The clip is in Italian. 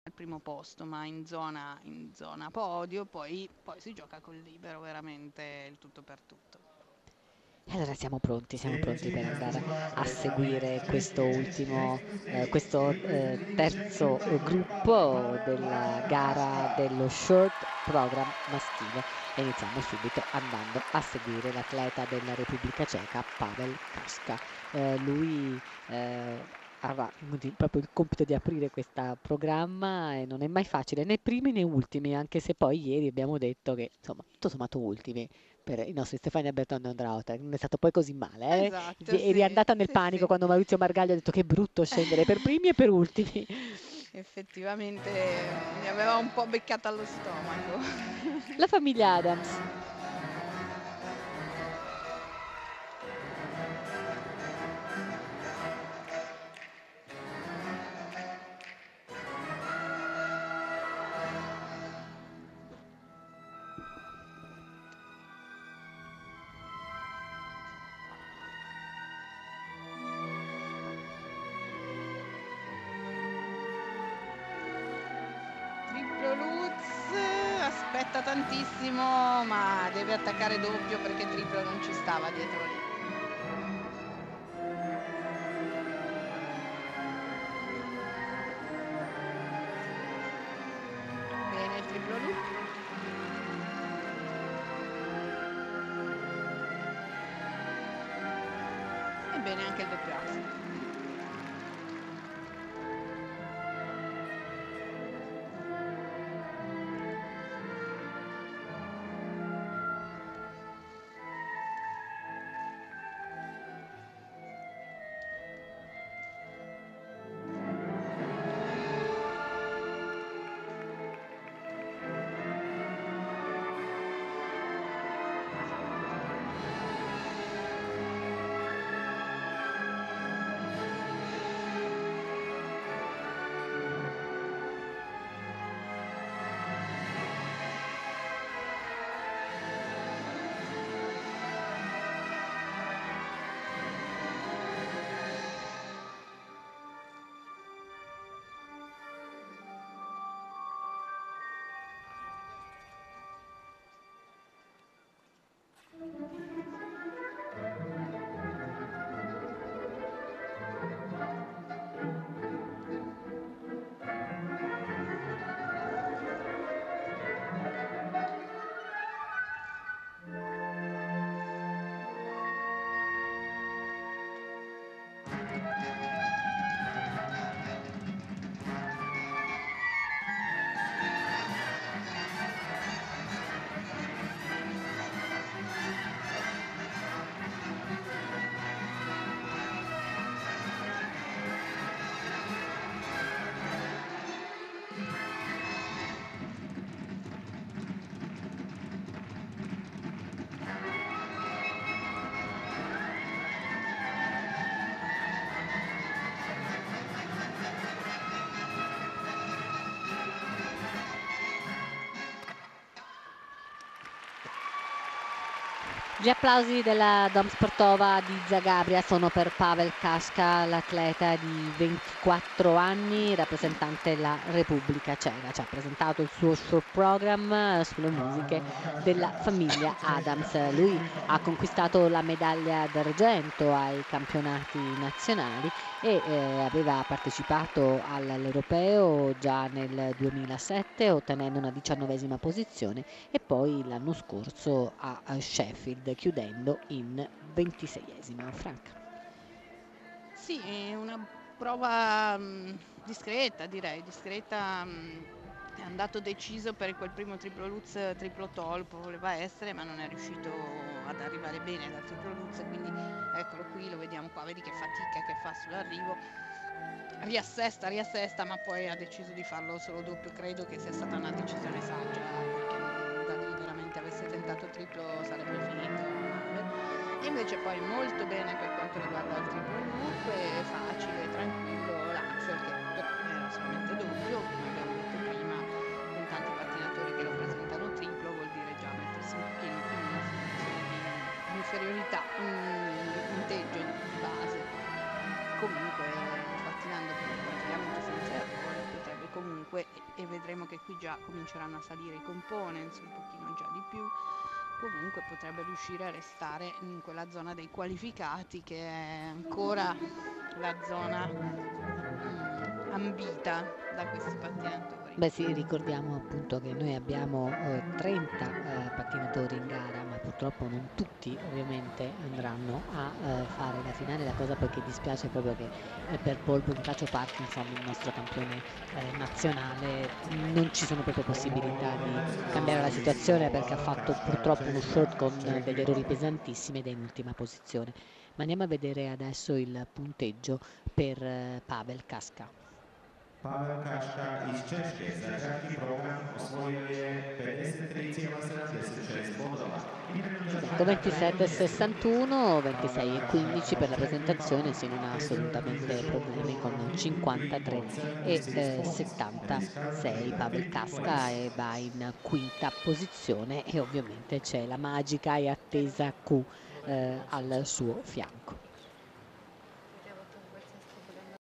al primo posto, ma in zona podio, poi si gioca col libero, veramente il tutto per tutto. E allora siamo pronti per andare a seguire questo ultimo, questo terzo gruppo della gara dello short program maschile e iniziamo subito andando a seguire l'atleta della Repubblica Ceca, Pavel Kaška. Lui avrà proprio il compito di aprire questo programma e non è mai facile né primi né ultimi, anche se poi ieri abbiamo detto che insomma tutto sommato ultimi per i nostri Stefania Berton e Ondraote. Non è stato poi così male, eh? Esatto, Eri sì, andata nel sì, panico sì. quando Maurizio Margaglio ha detto che è brutto scendere per primi e per ultimi. Effettivamente mi aveva un po' beccata allo stomaco. La famiglia Adams. Triplo Lutz, aspetta tantissimo, ma deve attaccare doppio perché triplo non ci stava dietro lì. Bene il triplo loop. E bene anche il doppio asse. Gli applausi della Dom Sportova di Zagabria sono per Pavel Kaška, l'atleta di 24 anni, rappresentante della Repubblica Ceca. Ci ha presentato il suo short program sulle musiche della famiglia Adams. Lui ha conquistato la medaglia d'argento ai campionati nazionali e aveva partecipato all'Europeo già nel 2007 ottenendo una 19ª posizione e poi l'anno scorso a Sheffield chiudendo in 26esima. Franca. Sì, è una prova discreta, direi, discreta. È andato deciso per quel primo triplo Lutz, triplo tolpo, voleva essere, ma non è riuscito ad arrivare bene dal triplo Lutz, quindi eccolo qui, lo vediamo qua, vedi che fatica che fa sull'arrivo. Riassesta, riassesta, ma poi ha deciso di farlo solo doppio. Credo che sia stata una decisione saggia, perché da lì veramente avesse tentato il triplo sarebbe finito male. E invece poi molto bene per quanto riguarda il triplo loop, è facile, tranquillo, l'Axel che però era solamente doppio, come abbiamo detto prima, con tanti pattinatori che lo presentano triplo vuol dire già mettersi un pochino in una situazione di inferiorità, di punteggio di base. Comunque pattinando praticamente senza errori potrebbe comunque e vedremo che qui già cominceranno a salire i components un pochino già di più. Comunque potrebbe riuscire a restare in quella zona dei qualificati, che è ancora la zona ambita da questi pattinatori. Beh sì, ricordiamo appunto che noi abbiamo 30 pattinatori in gara, ma purtroppo non tutti ovviamente andranno a fare la finale. La cosa poi che dispiace è proprio che per Paul Brancaccio Parkinson, il nostro campione nazionale, non ci sono proprio possibilità di cambiare la situazione, perché ha fatto purtroppo uno short con degli errori pesantissimi ed è in ultima posizione. Ma andiamo a vedere adesso il punteggio per Pavel Kaska. Pavel Kaška iz Češke za kratki program osvojio je 53,76 bodova. 27,61, 26,15 per la presentazione, se non ha assolutamente problemi, con 53,76 Pavel Kaska, e va in quinta posizione, e ovviamente c'è la magica e attesa Q al suo fianco.